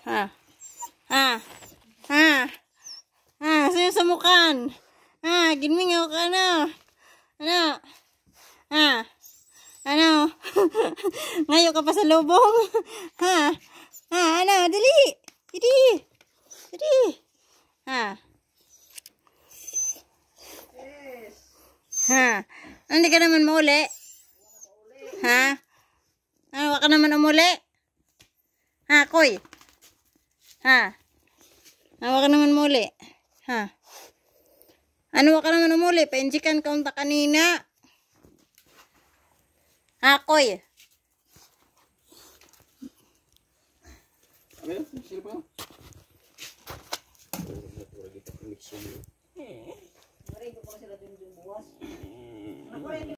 Ha? Ha? Ha? Ha? Sinusumukan. Ha? Ginmingaw ka na. Ano? Ha? Ano? Ngayon ka pa sa lubong? Ha? Ha? Ano? Dali! Dali! Dali! Ha? Ha? Hindi ka naman mauli? Ha? Ano? Waka naman umuli? Ha? Koy? Ha? Ano ka naman muli? Ha? Ano ka naman umuli? Painjikan ka unta kanina. Ha, Koy? Ano yun? Sino pa yun?